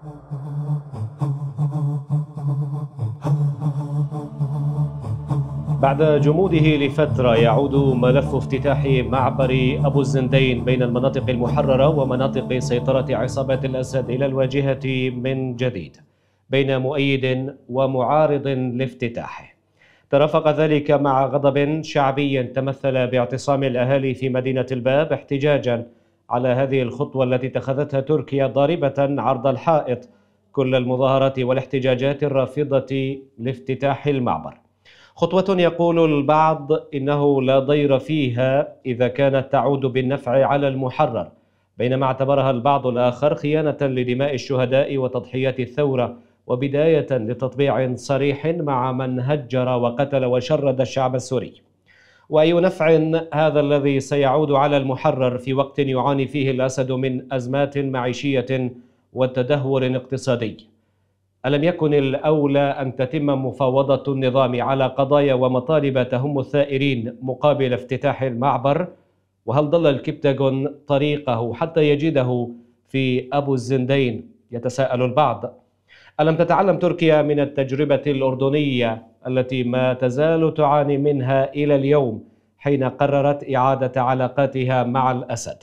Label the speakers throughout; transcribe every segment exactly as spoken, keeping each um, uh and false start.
Speaker 1: بعد جموده لفترة يعود ملف افتتاح معبر أبو الزندين بين المناطق المحررة ومناطق سيطرة عصابات الأسد إلى الواجهة من جديد بين مؤيد ومعارض لافتتاحه. ترافق ذلك مع غضب شعبي تمثل باعتصام الأهالي في مدينة الباب احتجاجا على هذه الخطوة التي اتخذتها تركيا ضاربة عرض الحائط كل المظاهرات والاحتجاجات الرافضة لافتتاح المعبر. خطوة يقول البعض إنه لا ضير فيها إذا كانت تعود بالنفع على المحرر، بينما اعتبرها البعض الآخر خيانة لدماء الشهداء وتضحيات الثورة وبداية لتطبيع صريح مع من هجر وقتل وشرد الشعب السوري. وأي نفع هذا الذي سيعود على المحرر في وقت يعاني فيه الأسد من أزمات معيشية وتدهور اقتصادي؟ ألم يكن الأولى أن تتم مفاوضة النظام على قضايا ومطالب تهم الثائرين مقابل افتتاح المعبر؟ وهل ضل الكبتاغون طريقه حتى يجده في أبو الزندين؟ يتساءل البعض. ألم تتعلم تركيا من التجربة الأردنية التي ما تزال تعاني منها إلى اليوم حين قررت إعادة علاقاتها مع الأسد؟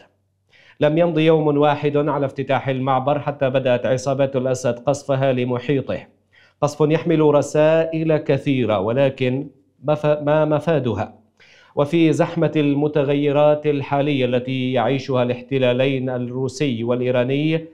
Speaker 1: لم يمض يوم واحد على افتتاح المعبر حتى بدأت عصابات الأسد قصفها لمحيطه، قصف يحمل رسائل كثيرة، ولكن ما مفادها؟ وفي زحمة المتغيرات الحالية التي يعيشها الاحتلالين الروسي والإيراني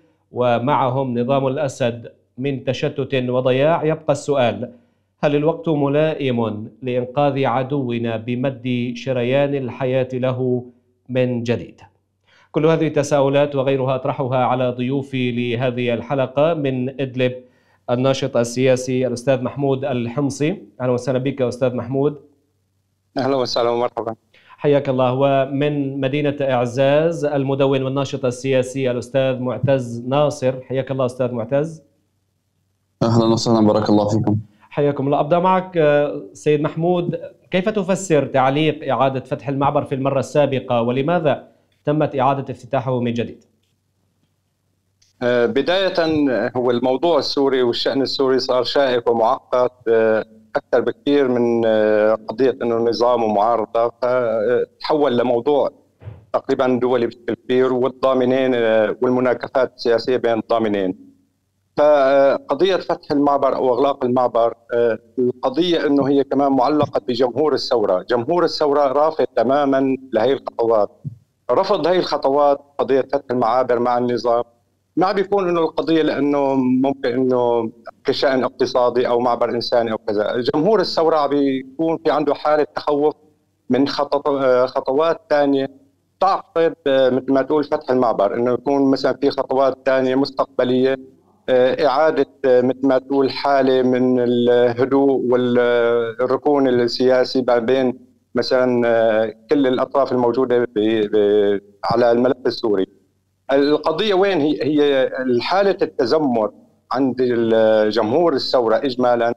Speaker 1: ومعهم نظام الأسد من تشتت وضياع، يبقى السؤال: هل الوقت ملائم لإنقاذ عدونا بمد شريان الحياة له من جديد؟ كل هذه التساؤلات وغيرها أطرحها على ضيوفي لهذه الحلقة. من إدلب الناشط السياسي الأستاذ محمود الحمصي. أهلا وسهلا بك أستاذ محمود.
Speaker 2: أهلا وسهلا ومرحبا.
Speaker 1: حياك الله. ومن مدينة إعزاز المدون والناشط السياسي الأستاذ معتز ناصر. حياك الله أستاذ معتز.
Speaker 3: أهلا وسهلا، بارك الله فيكم.
Speaker 1: حياكم الله. أبدأ معك سيد محمود، كيف تفسر تعليق إعادة فتح المعبر في المرة السابقة، ولماذا تمت إعادة افتتاحه من جديد؟
Speaker 2: بداية، هو الموضوع السوري والشأن السوري صار شائك ومعقد أكثر بكثير من قضية أنه نظام ومعارضة، فتحول لموضوع تقريبا دولي بشكل كبير والضامنين والمناكفات السياسية بين الضامنين. فقضية فتح المعبر أو إغلاق المعبر، القضية أنه هي كمان معلقة بجمهور الثورة. جمهور الثورة رافض تماما لهي الخطوات، رفض هي الخطوات قضية فتح المعابر مع النظام. ما بيكون انه القضية لانه ممكن انه كشأن اقتصادي او معبر انساني او كذا. جمهور الثورة بيكون في عنده حالة تخوف من خطوات ثانية تعقد مثل ما تقول فتح المعبر، انه يكون مثلا في خطوات ثانية مستقبلية، اعادة مثل ما تقول حالة من الهدوء والركون السياسي ما بين مثلا كل الأطراف الموجودة على الملف السوري. القضية وين هي؟ هي حالة التذمر عند جمهور الثورة إجمالا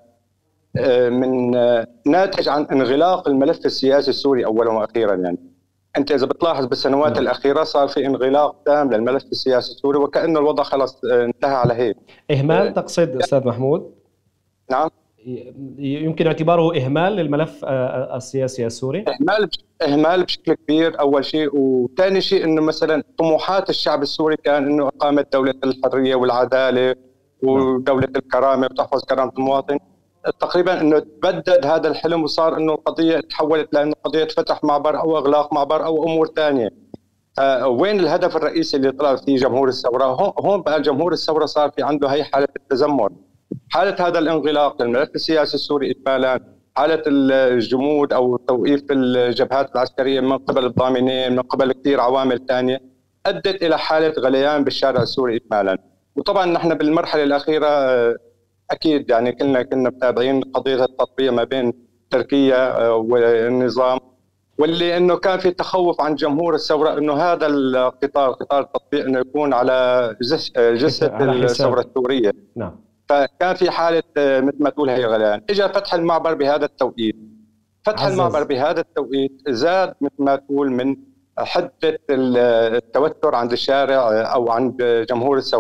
Speaker 2: من ناتج عن انغلاق الملف السياسي السوري أولا وأخيرا. يعني أنت إذا بتلاحظ بالسنوات الأخيرة صار في انغلاق تام للملف السياسي السوري وكأنه الوضع خلاص انتهى على هيك.
Speaker 1: إهمال تقصد أستاذ محمود؟
Speaker 2: نعم،
Speaker 1: يمكن اعتباره إهمال للملف السياسي السوري؟
Speaker 2: إهمال إهمال بشكل كبير أول شيء، وثاني شيء إنه مثلا طموحات الشعب السوري كان إنه إقامة دولة الحرية والعدالة ودولة الكرامة وتحفظ كرامة المواطن. تقريبا إنه تبدد هذا الحلم وصار إنه القضية تحولت لأنه قضية فتح معبر أو إغلاق معبر أو أمور ثانية. آه وين الهدف الرئيسي اللي طلع فيه جمهور الثورة؟ هون بقى جمهور الثورة صار في عنده هي حالة التذمر، حالة هذا الانغلاق للملف السياسي السوري إجمالا، حالة الجمود أو توقيف الجبهات العسكرية من قبل الضامنين من قبل كثير عوامل ثانية أدت إلى حالة غليان بالشارع السوري إجمالا. وطبعا نحن بالمرحلة الأخيرة أكيد يعني كلنا كنا متابعين قضية التطبيع ما بين تركيا والنظام، واللي إنه كان في تخوف عن جمهور الثورة إنه هذا القطار قطار التطبيع إنه يكون على جثة الثورة السورية.
Speaker 1: نعم.
Speaker 2: فكان في حالة مثل ما تقول هي غليان. إجا فتح المعبر بهذا التوقيت، فتح عزز. المعبر بهذا التوقيت زاد مثل ما تقول من حدة التوتر عند الشارع أو عند جمهور الثورة.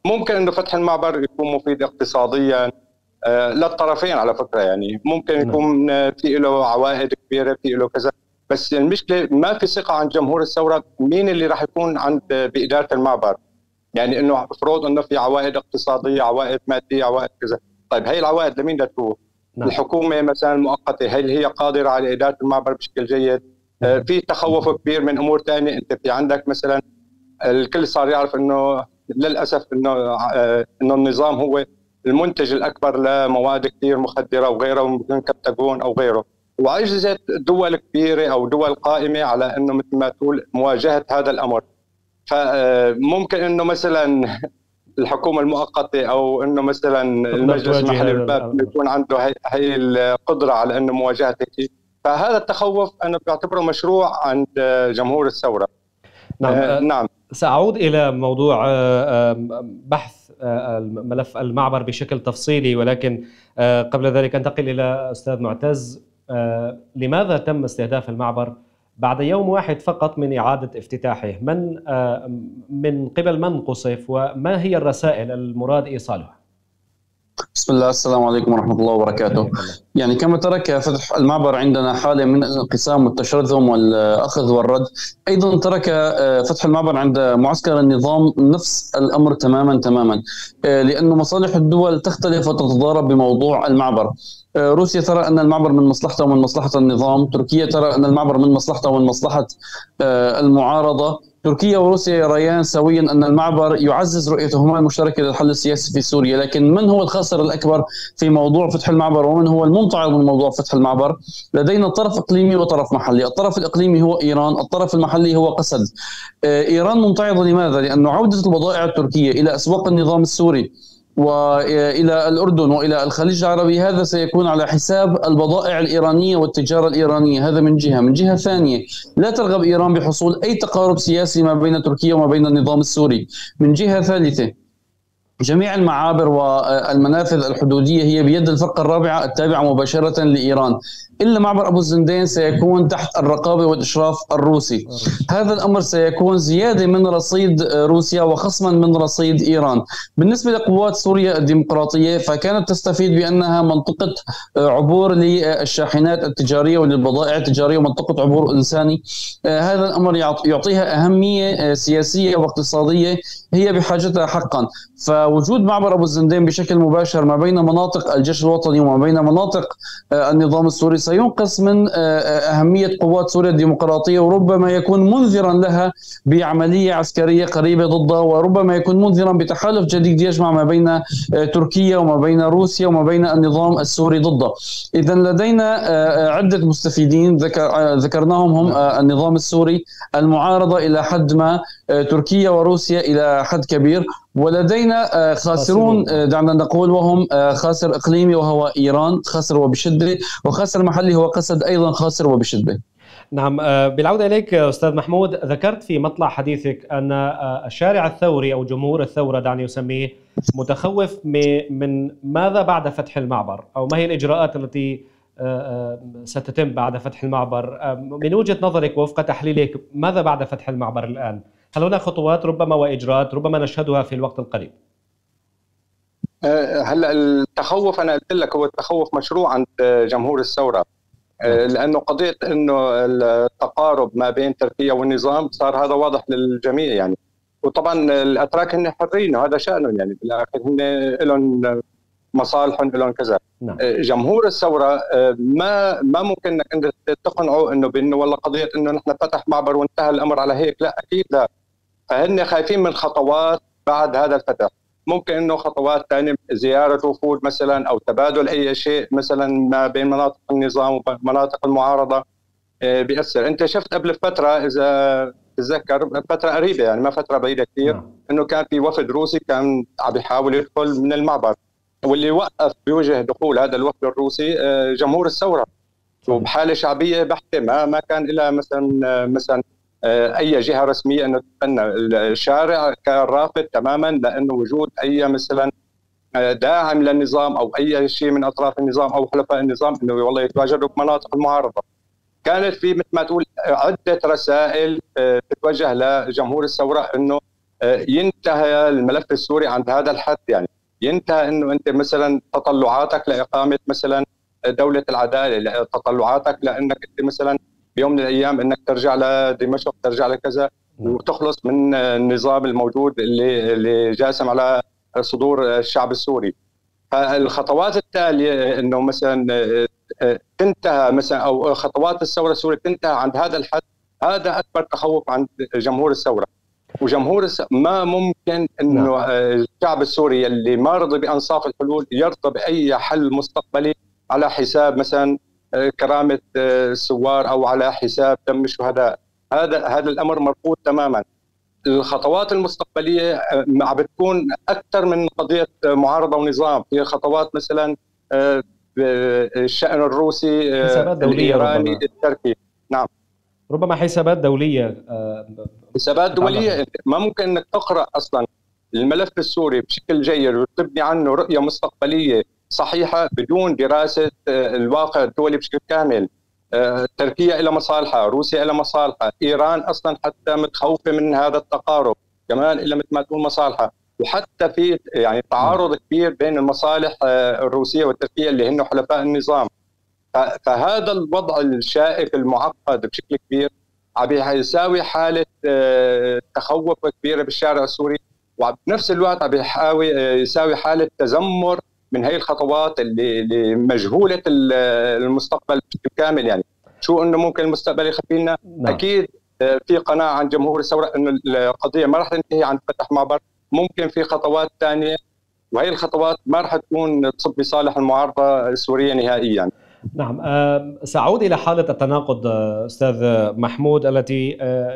Speaker 2: ممكن انه فتح المعبر يكون مفيد اقتصاديا للطرفين على فكره، يعني ممكن يكون في له عوائد كبيره، في له كذا، بس المشكله ما في ثقه عند جمهور الثوره مين اللي راح يكون عند باداره المعبر. يعني انه مفروض انه في عوائد اقتصاديه، عوائد ماديه، عوائد كذا. طيب هي العوائد لمين بدها تروح؟ نعم. الحكومه مثلا المؤقته هل هي قادره على اداره المعبر بشكل جيد؟ آه في تخوف كبير من امور ثانيه. انت في عندك مثلا الكل صار يعرف انه للاسف انه آه انه النظام هو المنتج الاكبر لمواد كثير مخدره وغيرها، ممكن كبتاجون او غيره، وعجزت دول كبيره او دول قائمه على انه مثل ما تقول مواجهه هذا الامر. فممكن انه مثلا الحكومه المؤقته او انه مثلا المجلس المحلي للباب يكون عنده هي, هي القدره على انه مواجهه هيك. فهذا التخوف انا بعتبره مشروع عند جمهور الثوره.
Speaker 1: نعم. آه نعم. سأعود إلى موضوع بحث ملف المعبر بشكل تفصيلي، ولكن قبل ذلك أنتقل إلى أستاذ معتز. لماذا تم استهداف المعبر بعد يوم واحد فقط من إعادة افتتاحه؟ من من قبل من قصف، وما هي الرسائل المراد إيصالها؟
Speaker 3: بسم الله، السلام عليكم ورحمة الله وبركاته. يعني كما ترك فتح المعبر عندنا حالة من الانقسام والتشرذم والأخذ والرد، أيضا ترك فتح المعبر عند معسكر النظام نفس الأمر تماما تماما، لأن مصالح الدول تختلف وتتضارب بموضوع المعبر. روسيا ترى أن المعبر من مصلحتها ومن مصلحة النظام، تركيا ترى أن المعبر من مصلحتها ومن مصلحة المعارضة. تركيا وروسيا يريان سويا أن المعبر يعزز رؤيتهما المشتركة للحل السياسي في سوريا، لكن من هو الخاسر الأكبر في موضوع فتح المعبر ومن هو الممتعض من موضوع فتح المعبر؟ لدينا طرف إقليمي وطرف محلي. الطرف الإقليمي هو إيران، الطرف المحلي هو قسد. إيران ممتعضة لماذا؟ لأن عودة البضائع التركية إلى أسواق النظام السوري وإلى الأردن وإلى الخليج العربي هذا سيكون على حساب البضائع الإيرانية والتجارة الإيرانية. هذا من جهة. من جهة ثانية لا ترغب إيران بحصول أي تقارب سياسي ما بين تركيا وما بين النظام السوري. من جهة ثالثة جميع المعابر والمنافذ الحدودية هي بيد الفرقة الرابعة التابعة مباشرة لإيران، إلا معبر أبو الزندين سيكون تحت الرقابة والإشراف الروسي. هذا الأمر سيكون زيادة من رصيد روسيا وخصما من رصيد إيران. بالنسبة لقوات سوريا الديمقراطية فكانت تستفيد بأنها منطقة عبور للشاحنات التجارية وللبضائع التجارية ومنطقة عبور إنساني. هذا الأمر يعطيها أهمية سياسية واقتصادية هي بحاجتها حقا. فوجود معبر أبو الزندين بشكل مباشر ما بين مناطق الجيش الوطني وما بين مناطق النظام السوري سينقص من أهمية قوات سوريا الديمقراطية، وربما يكون منذرا لها بعملية عسكرية قريبة ضدها، وربما يكون منذرا بتحالف جديد يجمع ما بين تركيا وما بين روسيا وما بين النظام السوري ضده. إذا لدينا عدة مستفيدين ذكر ذكرناهم هم النظام السوري، المعارضة إلى حد ما، تركيا وروسيا إلى حد كبير، ولدينا خاسرون دعنا نقول، وهم خاسر إقليمي وهو إيران خاسر وبشدة، وخاسر محلي هو قسد أيضا خاسر وبشدة.
Speaker 1: نعم. بالعودة إليك أستاذ محمود، ذكرت في مطلع حديثك أن الشارع الثوري أو جمهور الثورة دعني أسميه متخوف من ماذا بعد فتح المعبر، أو ما هي الإجراءات التي ستتم بعد فتح المعبر من وجهة نظرك ووفق تحليلك؟ ماذا بعد فتح المعبر الآن؟ هل هناك خطوات ربما وإجراءات ربما نشهدها في الوقت القريب؟
Speaker 2: هلا التخوف أنا قلت لك هو التخوف مشروع عند جمهور الثورة، لأنه قضية إنه التقارب ما بين تركيا والنظام صار هذا واضح للجميع يعني. وطبعا الأتراك هن حرين وهذا شأنهم، يعني بالآخر هن لهم مصالحهم لهم كذا. نعم. جمهور الثورة ما ما ممكن انك تقنعوا انه بانه والله قضية انه نحن فتح معبر وانتهى الامر على هيك، لا اكيد لا. فهن خايفين من خطوات بعد هذا الفتح. ممكن انه خطوات ثانيه، زياره وفود مثلا او تبادل اي شيء مثلا ما بين مناطق النظام ومناطق المعارضه بيأثر. انت شفت قبل فتره اذا تتذكر فتره قريبه يعني ما فتره بعيده كثير، انه كان في وفد روسي كان عم يحاول يدخل من المعبر، واللي وقف بوجه دخول هذا الوفد الروسي جمهور الثوره وبحاله شعبيه بحته، ما ما كان لها مثلا مثلا اي جهه رسميه انه تتبنى. الشارع كان رافض تماما لانه وجود اي مثلا داعم للنظام او اي شيء من اطراف النظام او حلفاء النظام انه والله يتواجدوا بمناطق المعارضه. كانت في مثل ما تقول عده رسائل تتوجه لجمهور الثوره انه ينتهي الملف السوري عند هذا الحد، يعني ينتهي انه انت مثلا تطلعاتك لاقامه مثلا دوله العداله، تطلعاتك لانك انت مثلا بيوم من الايام انك ترجع لدمشق، ترجع لكذا وتخلص من النظام الموجود اللي اللي جاسم على صدور الشعب السوري. فالخطوات التاليه انه مثلا تنتهى مثلا او خطوات الثوره السوريه تنتهى عند هذا الحد، هذا اكبر تخوف عند جمهور الثوره. وجمهور الس... ما ممكن انه نعم. الشعب السوري اللي ما رضي بانصاف الحلول يرضى باي حل مستقبلي على حساب مثلا كرامه الثوار او على حساب دم الشهداء. هذا هذا الامر مرفوض تماما. الخطوات المستقبليه عم بتكون اكثر من قضيه معارضه ونظام، في خطوات مثلا الشأن الروسي الايراني التركي. نعم
Speaker 1: ربما حسابات دوليه.
Speaker 2: حسابات دوليه ما ممكن انك تقرا اصلا الملف السوري بشكل جيد وتبني عنه رؤيه مستقبليه صحيحه بدون دراسه الواقع الدولي بشكل كامل. تركيا لها مصالحها، روسيا لها مصالحها، ايران اصلا حتى متخوفه من هذا التقارب، كمان لها مثل ما تقول مصالحها، وحتى في يعني تعارض كبير بين المصالح الروسيه والتركيه اللي هن حلفاء النظام. فهذا الوضع الشائك المعقد بشكل كبير عم يساوي حاله تخوف كبيره بالشارع السوري، وبنفس الوقت عم يحاول يساوي حاله تذمر من هي الخطوات اللي مجهوله المستقبل بشكل كامل. يعني شو انه ممكن المستقبل يخفي لنا؟ نعم. اكيد في قناعه عند جمهور الثوره انه القضيه ما راح تنتهي عند فتح معبر، ممكن في خطوات ثانيه، وهي الخطوات ما راح تكون تصب بصالح المعارضه السوريه نهائيا.
Speaker 1: نعم. سأعود إلى حالة التناقض أستاذ محمود التي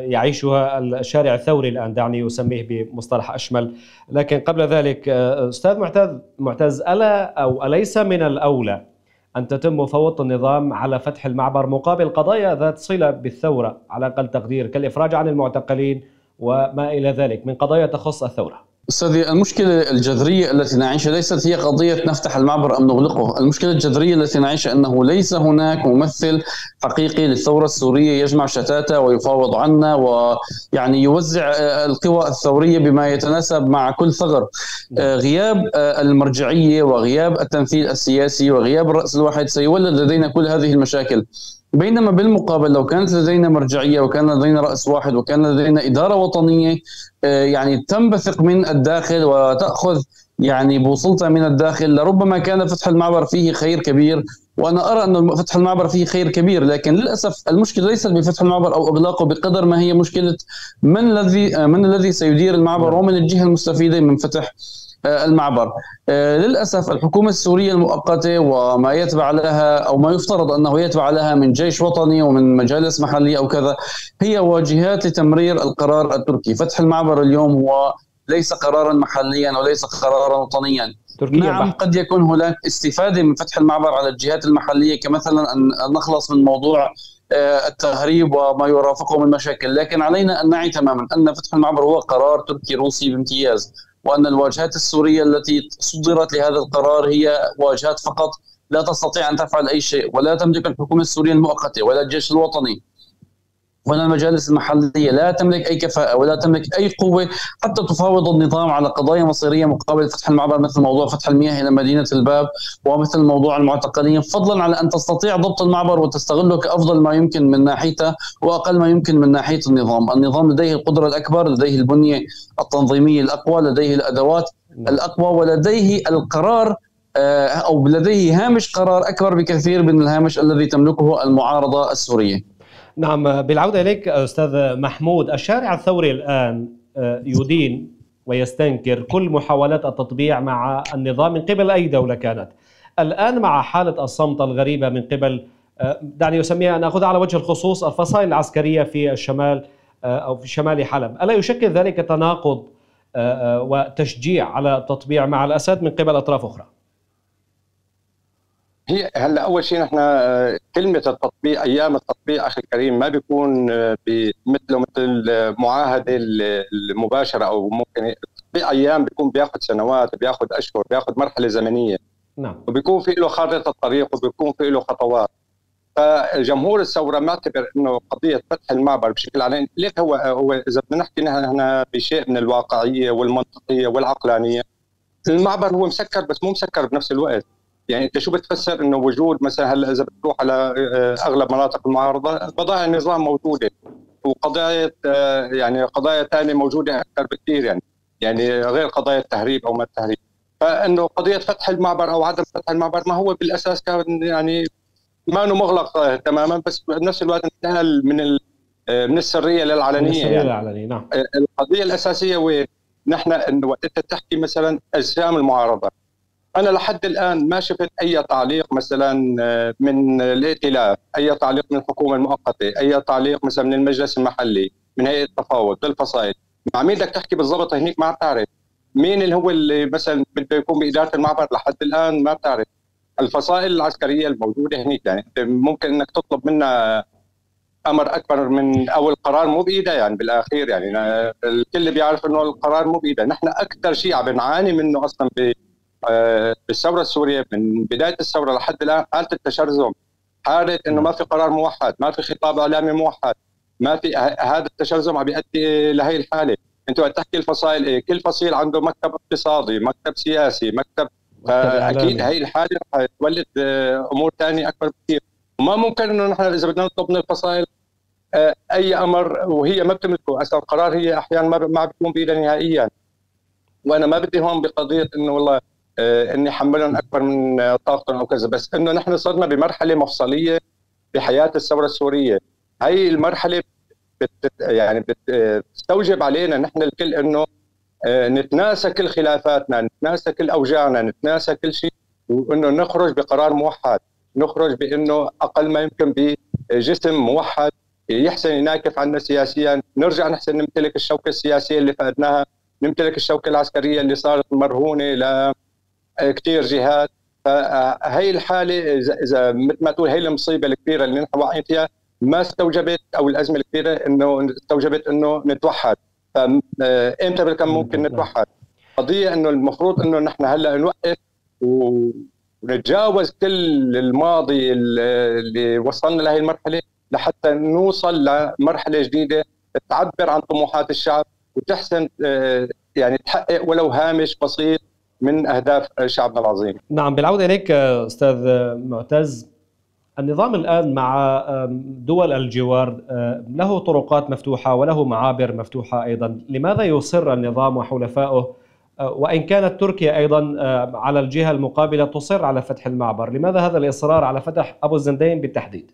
Speaker 1: يعيشها الشارع الثوري الآن، دعني أسميه بمصطلح أشمل. لكن قبل ذلك أستاذ معتز معتز ألا أو أليس من الأولى أن تتم مفاوضة النظام على فتح المعبر مقابل قضايا ذات صلة بالثورة على أقل تقدير كالإفراج عن المعتقلين وما إلى ذلك من قضايا تخص الثورة؟
Speaker 3: أستاذي، المشكلة الجذرية التي نعيشها ليست هي قضية نفتح المعبر أم نغلقه. المشكلة الجذرية التي نعيشها أنه ليس هناك ممثل حقيقي للثورة السورية يجمع شتاتها ويفاوض عنا ويعني يوزع القوى الثورية بما يتناسب مع كل ثغر. غياب المرجعية وغياب التمثيل السياسي وغياب الرأس الواحد سيولد لدينا كل هذه المشاكل. بينما بالمقابل لو كانت لدينا مرجعية وكان لدينا رأس واحد وكان لدينا إدارة وطنية يعني تنبثق من الداخل وتأخذ يعني بوصلتها من الداخل، لربما كان فتح المعبر فيه خير كبير. وأنا أرى أن فتح المعبر فيه خير كبير، لكن للأسف المشكلة ليست بفتح المعبر أو إغلاقه بقدر ما هي مشكلة من الذي من الذي سيدير المعبر ومن الجهة المستفيدة من فتح المعبر. للأسف الحكومة السورية المؤقتة وما يتبع لها أو ما يفترض أنه يتبع لها من جيش وطني ومن مجالس محلية أو كذا هي واجهات لتمرير القرار التركي. فتح المعبر اليوم هو ليس قرارا محليا وليس قرارا وطنيا. نعم قد يكون هناك استفادة من فتح المعبر على الجهات المحلية كمثلا أن نخلص من موضوع التهريب وما يرافقه من مشاكل، لكن علينا أن نعي تماما أن فتح المعبر هو قرار تركي روسي بامتياز، وأن الواجهات السورية التي صدرت لهذا القرار هي واجهات فقط لا تستطيع أن تفعل أي شيء، ولا تملك الحكومة السورية المؤقتة ولا الجيش الوطني ولا المجالس المحلية لا تملك أي كفاءة ولا تملك أي قوة حتى تفاوض النظام على قضايا مصيرية مقابل فتح المعبر، مثل موضوع فتح المياه إلى مدينة الباب ومثل موضوع المعتقلين، فضلا على أن تستطيع ضبط المعبر وتستغله كأفضل ما يمكن من ناحيته وأقل ما يمكن من ناحية النظام. النظام لديه القدرة الأكبر، لديه البنية التنظيمية الأقوى، لديه الأدوات الأقوى، ولديه القرار أو لديه هامش قرار أكبر بكثير من الهامش الذي تملكه المعارضة السورية.
Speaker 1: نعم، بالعودة إليك أستاذ محمود، الشارع الثوري الآن يدين ويستنكر كل محاولات التطبيع مع النظام من قبل أي دولة كانت. الآن مع حالة الصمت الغريبة من قبل، دعني أسميها أن أخذ على وجه الخصوص الفصائل العسكرية في الشمال أو في شمال حلب، ألا يشكل ذلك تناقض وتشجيع على التطبيع مع الأسد من قبل أطراف أخرى؟
Speaker 2: هي هلا اول شيء نحن كلمه التطبيع، ايام التطبيع اخي الكريم ما بيكون مثله مثل المعاهده المباشره، او ممكن التطبيع ايام بيكون بياخذ سنوات، بياخذ اشهر، بياخذ مرحله زمنيه. نعم. وبيكون في له خارطه الطريق وبيكون في له خطوات. فجمهور الثوره معتبر انه قضيه فتح المعبر بشكل علني، ليك هو هو اذا بدنا نحكي نحن بشيء من الواقعيه والمنطقيه والعقلانيه، المعبر هو مسكر بس مو مسكر بنفس الوقت. يعني انت شو بتفسر انه وجود مثلا هلا اذا بتروح على اغلب مناطق المعارضه بضائع النظام موجوده، وقضايا يعني قضايا ثانيه موجوده اكثر بكثير، يعني يعني غير قضايا التهريب او ما التهريب. فانه قضيه فتح المعبر او عدم فتح المعبر ما هو بالاساس كان يعني ما انه مغلق تماما، بس بنفس الوقت انتقل من من السريه للعلنيه.
Speaker 1: من السريه
Speaker 2: يعني
Speaker 1: للعلنيه. نعم.
Speaker 2: القضيه الاساسيه وين؟ نحن انه وقت تحكي مثلا اجسام المعارضه، انا لحد الان ما شفت اي تعليق مثلا من الائتلاف، اي تعليق من الحكومه المؤقته، اي تعليق مثلا من المجلس المحلي، من هيئه التفاوض بالفصائل. مع مين بدك تحكي بالضبط هنيك ما بتعرف مين اللي هو اللي مثلا بده يكون باداره المعبر، لحد الان ما بتعرف. الفصائل العسكريه الموجوده هنيك يعني ممكن انك تطلب منها امر اكبر من او القرار مو بايدها، يعني بالاخير يعني الكل بيعرف انه القرار مو بايدها. نحن اكثر شيء عم نعاني منه اصلا بالثوره السوريه من بدايه الثوره لحد الان حاله التشرذم، حاله انه ما في قرار موحد، ما في خطاب اعلامي موحد، ما في هذا التشرذم عم بيؤدي لهي الحاله. انت وقت تحكي الفصائل ايه؟ كل فصيل عنده مكتب اقتصادي، مكتب سياسي، مكتب، فاكيد هي الحاله رح تولد امور ثانيه اكبر بكثير. وما ممكن انه نحن اذا بدنا نطلب من الفصائل اي امر وهي ما بتملكه، اصلا القرار هي احيانا ما ما بيكون بايدها نهائيا. وانا ما بدي هون بقضيه انه والله اني حملهم اكبر من طاقتهم او كذا، بس انه نحن صرنا بمرحله مفصليه بحياه الثوره السوريه. هي المرحله بت يعني بتستوجب علينا نحن الكل انه نتناسى كل خلافاتنا، نتناسى كل اوجاعنا، نتناسى كل شيء، وانه نخرج بقرار موحد، نخرج بانه اقل ما يمكن بجسم موحد يحسن يناكف عنا سياسيا، نرجع نحسن نمتلك الشوكه السياسيه اللي فقدناها، نمتلك الشوكه العسكريه اللي صارت مرهونه ل كثير جهات. فهي الحاله اذا مثل ما تقول هي المصيبه الكبيره اللي نحن واقعين فيها ما استوجبت، او الازمه الكبيره انه استوجبت انه نتوحد. فامتى كان ممكن نتوحد؟ قضيه انه المفروض انه نحن هلا نوقف ونتجاوز كل الماضي اللي وصلنا لهي المرحله لحتى نوصل لمرحله جديده تعبر عن طموحات الشعب وتحسن يعني تحقق ولو هامش بسيط من أهداف شعبنا العظيم.
Speaker 1: نعم، بالعودة إليك أستاذ معتز، النظام الآن مع دول الجوار له طرقات مفتوحة وله معابر مفتوحة أيضا، لماذا يصر النظام وحلفائه وإن كانت تركيا أيضا على الجهة المقابلة تصر على فتح المعبر، لماذا هذا الإصرار على فتح أبو الزندين بالتحديد؟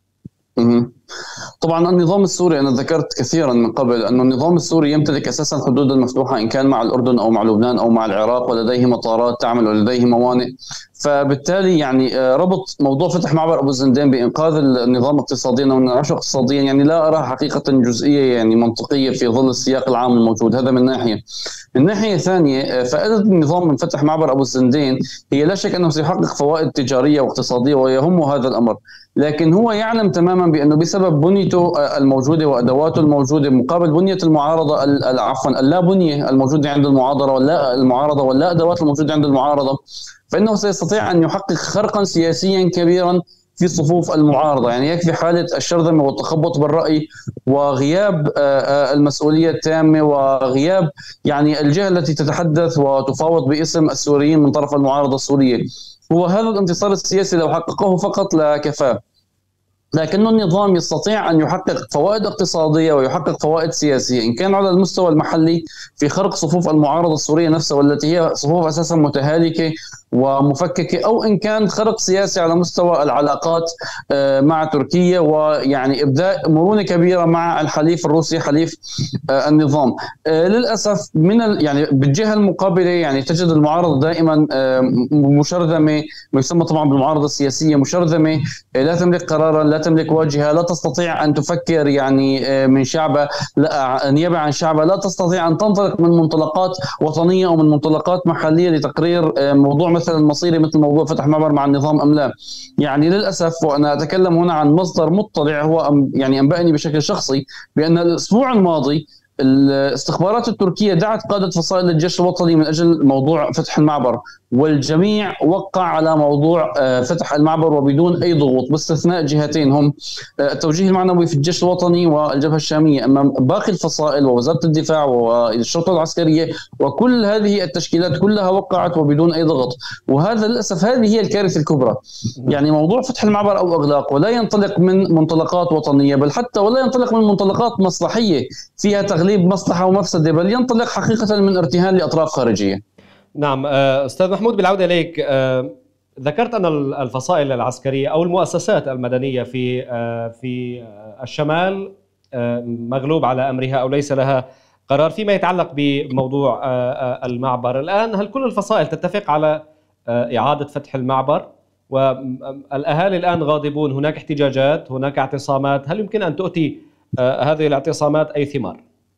Speaker 3: طبعا النظام السوري أنا ذكرت كثيرا من قبل أن النظام السوري يمتلك أساسا حدودا مفتوحة إن كان مع الأردن أو مع لبنان أو مع العراق، ولديه مطارات تعمل ولديه موانئ. فبالتالي يعني ربط موضوع فتح معبر أبو الزندين بإنقاذ النظام اقتصاديا أو النعشه اقتصاديا يعني لا أرى حقيقة جزئية يعني منطقية في ظل السياق العام الموجود. هذا من ناحية. من ناحية ثانية فائدة النظام من فتح معبر أبو الزندين هي لا شك أنه سيحقق فوائد تجارية واقتصادية ويهمه هذا الأمر، لكن هو يعلم تماما بأنه بسبب بنيته الموجودة وأدواته الموجودة مقابل بنية المعارضة عفوا اللا بنية الموجودة عند المعارضة ولا المعارضة ولا أدوات الموجودة عند المعارضة، فإنه سيستطيع أن يحقق خرقا سياسيا كبيرا في صفوف المعارضة. يعني يكفي حالة الشرذمة والتخبط بالرأي وغياب المسؤولية التامة وغياب يعني الجهة التي تتحدث وتفاوض باسم السوريين من طرف المعارضة السورية. هو هذا الانتصار السياسي لو حققه فقط لا كفاه، لكن النظام يستطيع أن يحقق فوائد اقتصادية ويحقق فوائد سياسية إن كان على المستوى المحلي في خرق صفوف المعارضة السورية نفسها والتي هي صفوف أساسا متهالكة ومفككة، أو إن كان خرق سياسي على مستوى العلاقات مع تركيا ويعني إبداء مرونة كبيرة مع الحليف الروسي حليف النظام. للأسف من يعني بالجهة المقابلة يعني تجد المعارضة دائما مشرذمة، ما يسمى طبعا بالمعارضة السياسية مشرذمة، لا تملك قرارا، لا تملك واجهة، لا تستطيع أن تفكر يعني من شعبها نيابة عن شعبها، لا تستطيع أن تنطلق من منطلقات وطنية أو من منطلقات محلية لتقرير موضوع مثلا مصيري مثل موضوع فتح معبر مع النظام أم لا. يعني للأسف وأنا أتكلم هنا عن مصدر مطلع هو يعني أنبأني بشكل شخصي بأن الأسبوع الماضي الاستخبارات التركية دعت قادة فصائل الجيش الوطني من أجل موضوع فتح المعبر، والجميع وقع على موضوع فتح المعبر وبدون أي ضغوط باستثناء جهتين هم التوجيه المعنوي في الجيش الوطني والجبهة الشامية. أما باقي الفصائل ووزارة الدفاع والشرطة العسكرية وكل هذه التشكيلات كلها وقعت وبدون أي ضغط، وهذا للأسف هذه هي الكارثة الكبرى. يعني موضوع فتح المعبر أو إغلاق ولا ينطلق من منطلقات وطنية، بل حتى ولا ينطلق من منطلقات مصلحية فيها تغليب مصلحة ومفسدة، بل ينطلق حقيقة من ارتهان لأطراف خارجية.
Speaker 1: نعم أستاذ محمود، بالعودة إليك، ذكرت أن الفصائل العسكرية أو المؤسسات المدنية في في الشمال مغلوب على أمرها أو ليس لها قرار فيما يتعلق بموضوع المعبر. الآن هل كل الفصائل تتفق على إعادة فتح المعبر؟ والأهالي الآن غاضبون، هناك احتجاجات، هناك اعتصامات، هل يمكن أن تؤتي هذه الاعتصامات أي ثمار؟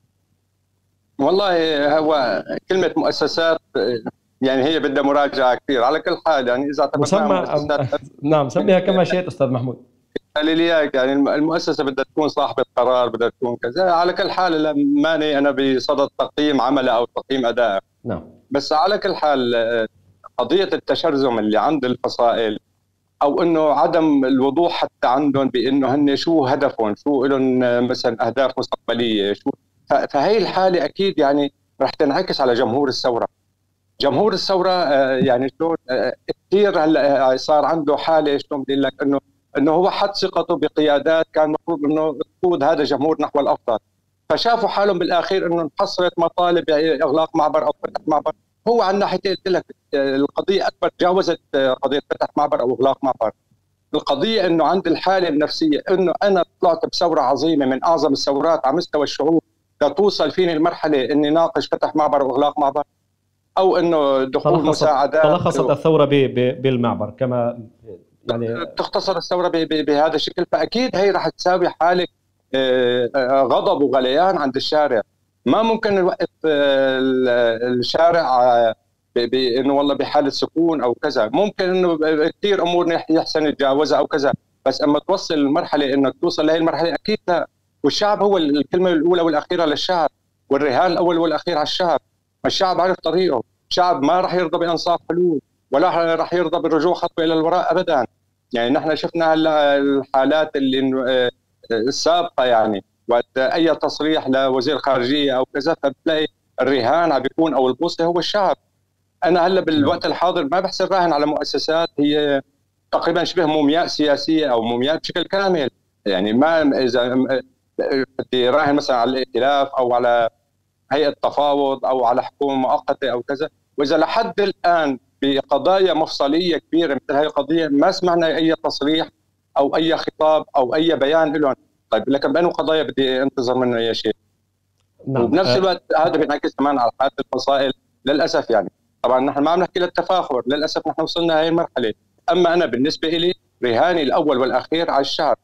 Speaker 2: والله هو كلمة مؤسسات يعني هي بدها مراجعة كثير. على كل حال يعني إذا
Speaker 1: مسمى نعم سميها كما شئت أستاذ محمود.
Speaker 2: يعني المؤسسة بدها تكون صاحبة قرار، بدها تكون كذا. على كل حال ماني أنا بصدد تقييم عمله أو تقييم أدائه.
Speaker 1: نعم.
Speaker 2: بس على كل حال قضية التشرذم اللي عند الفصائل أو إنه عدم الوضوح حتى عندهم بإنه هن شو هدفهم، شو لهم مثلا أهداف مستقبلية، شو فهي الحالة أكيد يعني رح تنعكس على جمهور الثورة. جمهور الثورة يعني شلون كثير هلا صار عنده حالة شلون بدي لك إنه إنه هو حط ثقته بقيادات كان المفروض إنه تقود هذا الجمهور نحو الأفضل، فشافوا حالهم بالأخير إنه انحصرت مطالب إغلاق معبر أو فتح معبر. هو عن ناحيتين قلت لك القضية أكبر، تجاوزت قضية فتح معبر أو إغلاق معبر. القضية إنه عند الحالة النفسية إنه أنا طلعت بثورة عظيمة من أعظم الثورات على مستوى الشعوب لتوصل فيني المرحلة إني ناقش فتح معبر وإغلاق معبر، أو إنه دخول
Speaker 1: تلخصت
Speaker 2: مساعدات.
Speaker 1: تلخصت الثورة بالمعبر كما يعني
Speaker 2: تختصر الثورة بهذا الشكل، فأكيد هي رح تساوي حالة غضب وغليان عند الشارع. ما ممكن نوقف الشارع بانه والله بحاله سكون او كذا، ممكن انه كثير امور يحسن يتجاوزها او كذا، بس اما توصل المرحله انك توصل لهي المرحله اكيد لا. والشعب هو الكلمه الاولى والاخيره للشعب، والرهان الاول والاخير على الشعب. الشعب عارف طريقه، الشعب ما راح يرضى بانصاف حلول ولا راح يرضى بالرجوع خطوه الى الوراء ابدا. يعني نحن شفنا هلا الحالات اللي السابقه، يعني وقت اي تصريح لوزير خارجيه او كذا فبتلاقي الرهان عم بيكون او البوصله هو الشعب. انا هلا بالوقت الحاضر ما بحسب راهن على مؤسسات هي تقريبا شبه مومياء سياسيه او مومياء بشكل كامل. يعني ما اذا بدي راهن مثلا على الائتلاف او على هيئه تفاوض او على حكومه مؤقته او كذا، واذا لحد الان بقضايا مفصليه كبيره مثل هي القضيه ما سمعنا اي تصريح او اي خطاب او اي بيان لهم. طيب لكن بأنه قضايا بدي انتظر منه اي شيء. نعم. وبنفس الوقت هذا بينعكس كمان على حاله الفصائل للاسف. يعني طبعا نحن ما عم نحكي للتفاخر، للاسف نحن وصلنا هاي المرحله. اما انا بالنسبه لي رهاني الاول والاخير على الشعب.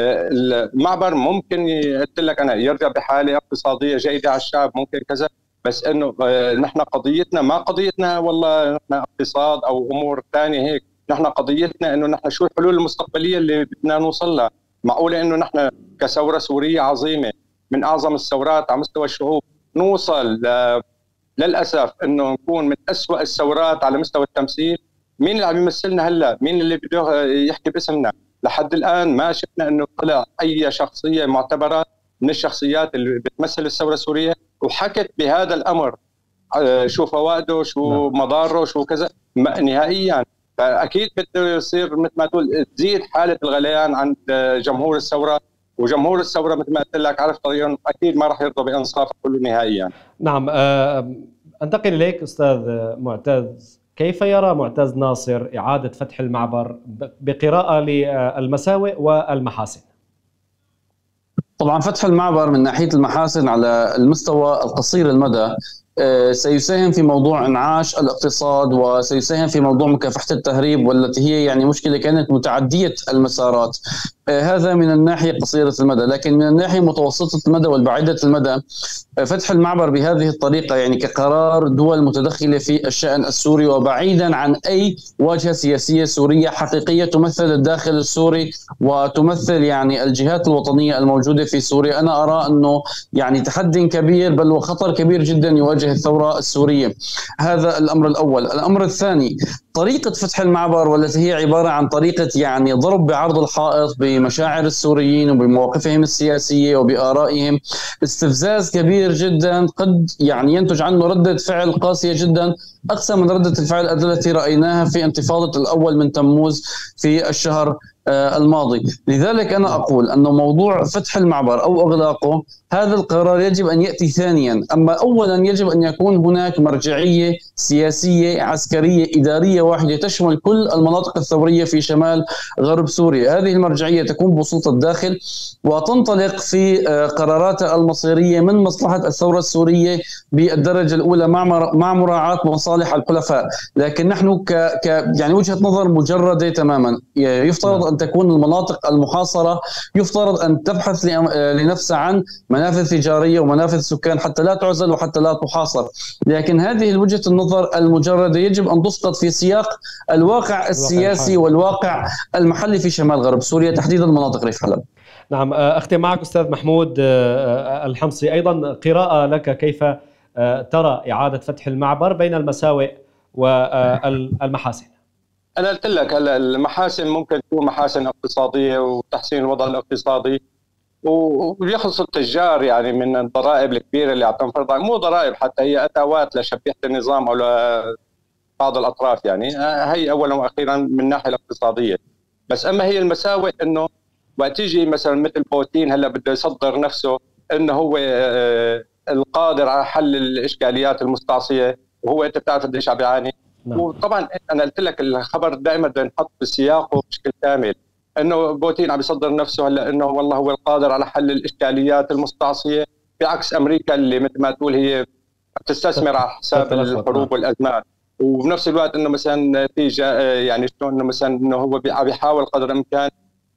Speaker 2: المعبر ممكن قلت لك انا يرجع بحاله اقتصاديه جيده على الشعب، ممكن كذا، بس انه نحن قضيتنا ما قضيتنا والله نحن اقتصاد او امور ثانيه هيك. نحن قضيتنا انه نحن شو الحلول المستقبليه اللي بدنا نوصل لها. معقوله انه نحن كثوره سوريه عظيمه من اعظم الثورات على مستوى الشعوب نوصل للاسف انه نكون من أسوأ الثورات على مستوى التمثيل؟ مين اللي عم يمثلنا هلا؟ مين اللي بده يحكي باسمنا؟ لحد الان ما شفنا انه طلع اي شخصيه معتبره من الشخصيات اللي بتمثل الثوره السوريه وحكت بهذا الامر شو فوائده، شو مضاره، شو كذا نهائيا. فاكيد بده يصير مثل ما تقول تزيد حاله الغليان عند جمهور الثوره، وجمهور الثوره مثل ما قلت لك عرف طريقهم اكيد ما راح يرضى بانصاف كله نهائيا.
Speaker 1: نعم. انتقل اليك استاذ معتز، كيف يرى معتز ناصر اعاده فتح المعبر بقراءه للمساوئ والمحاسن؟
Speaker 3: طبعا فتح المعبر من ناحيه المحاسن على المستوى القصير المدى سيساهم في موضوع انعاش الاقتصاد وسيساهم في موضوع مكافحة التهريب والتي هي يعني مشكلة كانت متعدية المسارات. هذا من الناحية قصيرة المدى، لكن من الناحية متوسطة المدى والبعيدة المدى فتح المعبر بهذه الطريقة يعني كقرار دول متدخلة في الشأن السوري وبعيدا عن أي واجهة سياسية سورية حقيقية تمثل الداخل السوري وتمثل يعني الجهات الوطنية الموجودة في سوريا. أنا أرى أنه يعني تحدي كبير بل وخطر كبير جدا يواجه تواجه الثورة السورية. هذا الأمر الأول. الأمر الثاني، طريقة فتح المعبر والتي هي عبارة عن طريقة يعني ضرب بعرض الحائط بمشاعر السوريين وبمواقفهم السياسية وبآرائهم، استفزاز كبير جدا قد يعني ينتج عنه ردة فعل قاسية جدا، أقسى من ردة الفعل التي رأيناها في انتفاضة الأول من تموز في الشهر الماضي. لذلك أنا أقول أن موضوع فتح المعبر أو إغلاقه هذا القرار يجب أن يأتي ثانيا. أما أولا يجب أن يكون هناك مرجعية سياسية عسكرية إدارية واحدة تشمل كل المناطق الثورية في شمال غرب سوريا. هذه المرجعية تكون بسلطة الداخل وتنطلق في قراراتها المصيرية من مصلحة الثورة السورية بالدرجة الأولى مع مع مراعاة مصالح الحلفاء. لكن نحن ك يعني وجهة نظر مجردة تماما. يفترض أن تكون المناطق المحاصرة يفترض أن تبحث لنفسها عن منافذ تجارية ومنافذ سكان حتى لا تعزل وحتى لا تحاصر. لكن هذه وجهة النظر المجردة يجب أن تسقط في سياق الواقع السياسي والواقع المحلي في شمال غرب سوريا تحديدا مناطق ريف حلب.
Speaker 1: نعم، أختم معك أستاذ محمود الحمصي، أيضا قراءة لك كيف ترى إعادة فتح المعبر بين المساوئ والمحاسن؟
Speaker 2: أنا قلت لك هلا المحاسن ممكن تكون محاسن اقتصادية وتحسين الوضع الاقتصادي، وبيخلص التجار يعني من الضرائب الكبيرة اللي عم تنفرض، مو ضرائب حتى هي أتاوات لشبيحة النظام أو لبعض الأطراف، يعني هي أولا وأخيرا من الناحية الاقتصادية. بس أما هي المساوئ إنه وقت يجي مثلا مثل بوتين هلا بده يصدر نفسه إنه هو القادر على حل الإشكاليات المستعصية، وهو أنت بتعرف قديش عم بيعاني. نعم. وطبعا انا قلت لك الخبر دائما بده ينحط بسياقه بشكل كامل، انه بوتين عم يصدر نفسه هلا انه والله هو القادر على حل الاشكاليات المستعصيه، بعكس امريكا اللي مثل ما تقول هي بتستثمر على حساب الحروب والازمات. وبنفس الوقت انه مثلا في يعني شلون انه مثلا انه هو عم يحاول قدر الامكان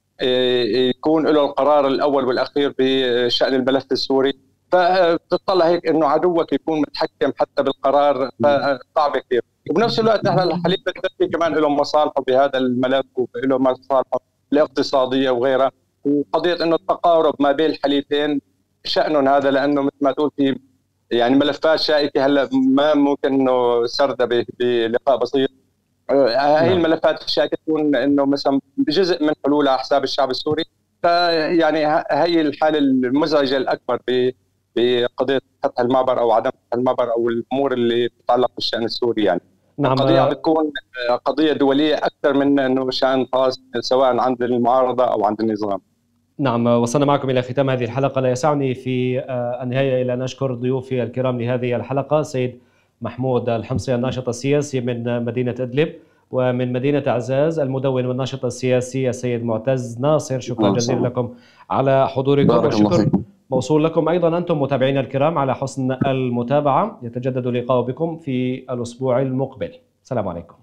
Speaker 2: يكون له القرار الاول والاخير بشان الملف السوري، فبتطلع هيك انه عدوك يكون متحكم حتى بالقرار، فصعب كثير. وبنفس الوقت نحن الحليف التركي كمان له مصالحه بهذا الملف وله مصالحه الاقتصاديه وغيرها، وقضيه انه التقارب ما بين الحليفين شأنهم هذا، لانه مثل ما تقول في يعني ملفات شائكه هلا ما ممكن انه سردها بلقاء بسيط. هاي الملفات الشائكه تكون انه مثلا جزء من حلولها على حساب الشعب السوري، فيعني هي الحاله المزعجه الاكبر ب بقضيه فتح المعبر او عدم فتح المعبر او الامور اللي تتعلق بالشان السوري. يعني نعم. القضيه بتكون قضيه دوليه اكثر من انه شان خاص سواء عند المعارضه او عند النظام.
Speaker 1: نعم، وصلنا معكم الى ختام هذه الحلقه. لا يسعني في النهايه الا ان اشكر ضيوفي الكرام لهذه الحلقه، سيد محمود الحمصي الناشط السياسي من مدينه ادلب، ومن مدينة عزاز المدون والناشط السياسي السيد معتز ناصر. شكرا جزيلا لكم على حضوركم، والشكر موصول لكم أيضا أنتم متابعينا الكرام على حسن المتابعة. يتجدد اللقاء بكم في الأسبوع المقبل. السلام عليكم.